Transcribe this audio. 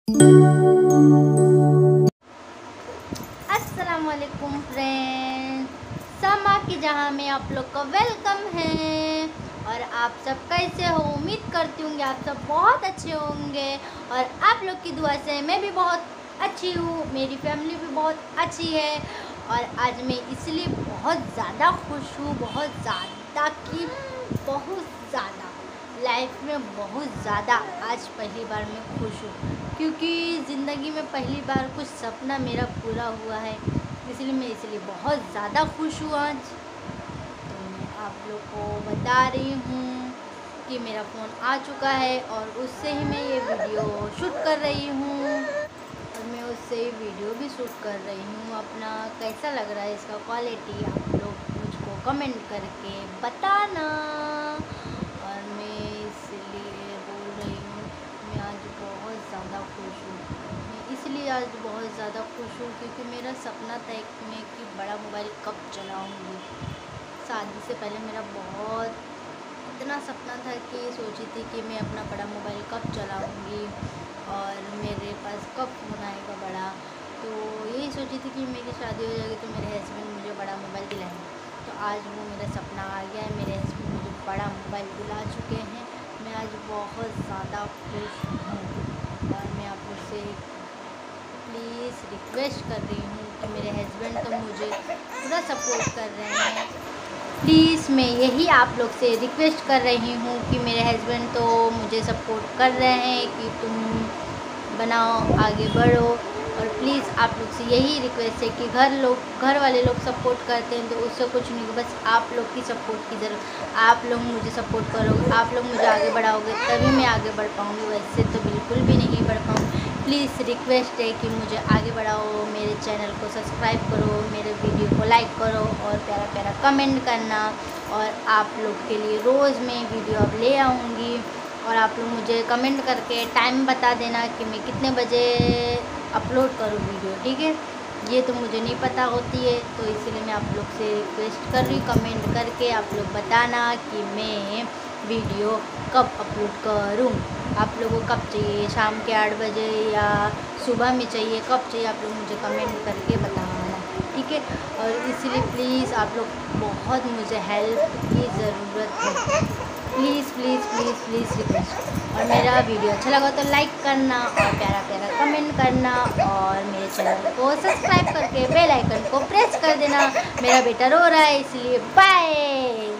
अस्सलामुअलैकुम फ्रेंड्स, समा की जहाँ में आप लोग का वेलकम है। और आप सब कैसे हो? उम्मीद करती हूँ आप सब बहुत अच्छे होंगे और आप लोग की दुआ से मैं भी बहुत अच्छी हूँ, मेरी फैमिली भी बहुत अच्छी है। और आज मैं इसलिए बहुत ज़्यादा खुश हूँ, बहुत ज़्यादा लाइफ में बहुत ज़्यादा आज पहली बार मैं खुश हूँ, क्योंकि ज़िंदगी में पहली बार कुछ सपना मेरा पूरा हुआ है। इसलिए मैं बहुत ज़्यादा खुश हूँ आज। तो मैं आप लोग को बता रही हूँ कि मेरा फ़ोन आ चुका है और उससे ही मैं ये वीडियो शूट कर रही हूँ और मैं उससे ही वीडियो भी शूट कर रही हूँ। अपना कैसा लग रहा है इसका क्वालिटी आप लोग मुझको कमेंट करके बताना। और मैं इसलिए बोल रही हूँ मैं आज बहुत ज़्यादा खुश हूँ। मैं इसलिए आज बहुत ज़्यादा खुश हूँ क्योंकि मेरा सपना था एक में कि बड़ा मोबाइल कब चलाऊँगी। शादी से पहले मेरा बहुत इतना सपना था कि सोची थी कि मैं अपना बड़ा मोबाइल कब चलाऊँगी और मेरे पास कब फ़ोन आएगा बड़ा। तो यही सोची थी कि मेरी शादी हो जाएगी तो मेरे हस्बैंड मुझे बड़ा मोबाइल दिलाएंगे। तो आज वो मेरा सपना आ गया है, मेरे हस्बैंड मुझे बड़ा मोबाइल दिला चुके हैं। मैं आज बहुत ज़्यादा खुश हूँ और मैं आप लोग से प्लीज़ रिक्वेस्ट कर रही हूँ कि मेरे हस्बैंड तो मुझे पूरा सपोर्ट कर रहे हैं। प्लीज़ मैं यही आप लोग से रिक्वेस्ट कर रही हूँ कि मेरे हस्बैंड तो मुझे सपोर्ट कर रहे हैं कि तुम बनाओ, आगे बढ़ो। और प्लीज़ आप लोग से यही रिक्वेस्ट है कि घर वाले लोग सपोर्ट करते हैं तो उससे कुछ नहीं, बस आप लोग की सपोर्ट की ज़रूरत। आप लोग मुझे सपोर्ट करोगे, आप लोग मुझे आगे बढ़ाओगे तभी मैं आगे बढ़ पाऊँगी, वैसे तो बिल्कुल भी नहीं बढ़ पाऊँगी। प्लीज़ रिक्वेस्ट है कि मुझे आगे बढ़ाओ, मेरे चैनल को सब्सक्राइब करो, मेरे वीडियो को लाइक करो और प्यारा प्यारा कमेंट करना। और आप लोग के लिए रोज़ मैं वीडियो अब ले आऊँगी और आप लोग मुझे कमेंट करके टाइम बता देना कि मैं कितने बजे अपलोड करूँ वीडियो, ठीक है? ये तो मुझे नहीं पता होती है, तो इसीलिए मैं आप लोग से रिक्वेस्ट कर रही हूँ, कमेंट करके आप लोग बताना कि मैं वीडियो कब अपलोड करूँ। आप लोगों को कब चाहिए, शाम के 8 बजे या सुबह में चाहिए, कब चाहिए आप लोग मुझे कमेंट करके बताना, ठीक है? और इसलिए प्लीज़ आप लोग बहुत मुझे हेल्प की ज़रूरत है, please please please please request. और मेरा वीडियो अच्छा लगा तो लाइक करना और प्यारा प्यारा कमेंट करना और मेरे चैनल को सब्सक्राइब करके बेल आइकन को प्रेस कर देना। मेरा बेटा रो रहा है इसलिए बाय।